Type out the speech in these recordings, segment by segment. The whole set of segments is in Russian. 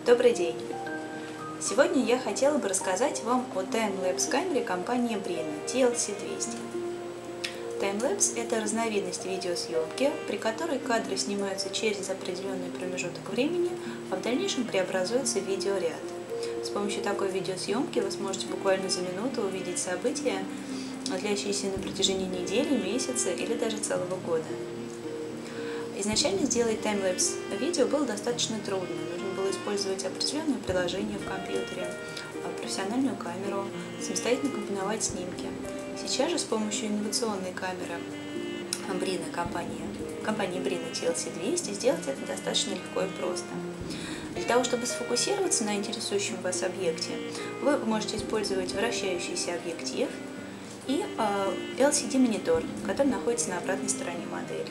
Добрый день! Сегодня я хотела бы рассказать вам о таймлэпс камере компании Brina TLC200. Таймлэпс – это разновидность видеосъемки, при которой кадры снимаются через определенный промежуток времени, а в дальнейшем преобразуются в видеоряд. С помощью такой видеосъемки вы сможете буквально за минуту увидеть события, длящиеся на протяжении недели, месяца или даже целого года. Изначально сделать таймлэпс видео было достаточно трудно. Нужно было использовать определенное приложение в компьютере, профессиональную камеру, самостоятельно компоновать снимки. Сейчас же с помощью инновационной камеры Brina, компании Brina TLC200 сделать это достаточно легко и просто. Для того, чтобы сфокусироваться на интересующем вас объекте, вы можете использовать вращающийся объектив и LCD-монитор, который находится на обратной стороне модели.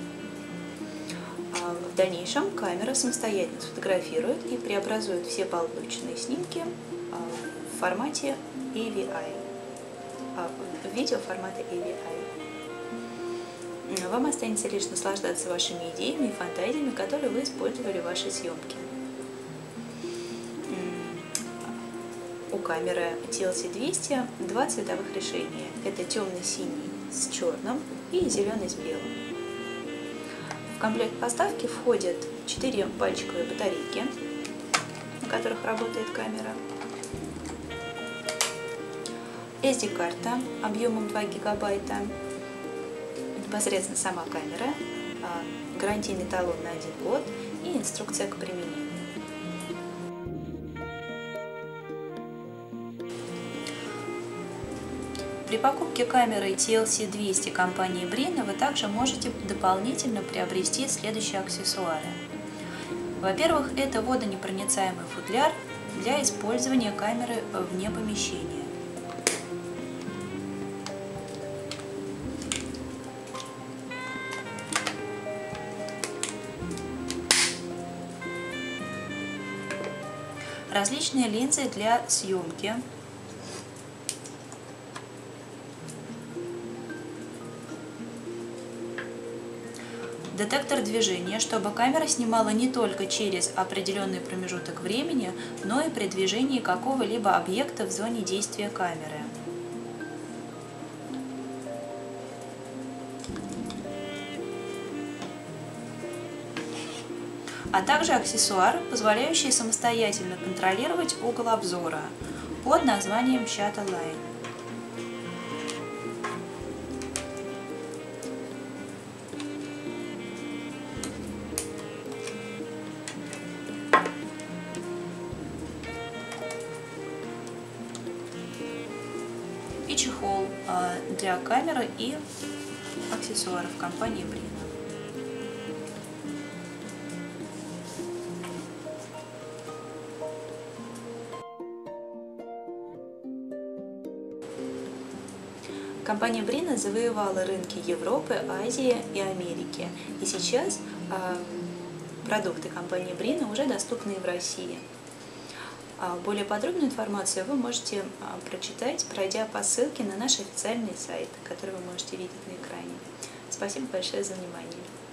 В дальнейшем камера самостоятельно сфотографирует и преобразует все полученные снимки в формате AVI, в видео формата AVI. Вам останется лишь наслаждаться вашими идеями и фантазиями, которые вы использовали в вашей съемке. У камеры TLC200 два цветовых решения. Это темно-синий с черным и зеленый с белым. В комплект поставки входят 4 пальчиковые батарейки, на которых работает камера, SD-карта объемом 2 гигабайта, непосредственно сама камера, гарантийный талон на 1 год и инструкция к применению. При покупке камеры TLC200 компании Brina вы также можете дополнительно приобрести следующие аксессуары. Во-первых, это водонепроницаемый футляр для использования камеры вне помещения. Различные линзы для съемки. Детектор движения, чтобы камера снимала не только через определенный промежуток времени, но и при движении какого-либо объекта в зоне действия камеры. А также аксессуар, позволяющий самостоятельно контролировать угол обзора под названием Shutter Line. И чехол для камеры и аксессуаров компании Brina. Компания Brina завоевала рынки Европы, Азии и Америки. И сейчас продукты компании Brina уже доступны и в России. Более подробную информацию вы можете прочитать, пройдя по ссылке на наш официальный сайт, который вы можете видеть на экране. Спасибо большое за внимание.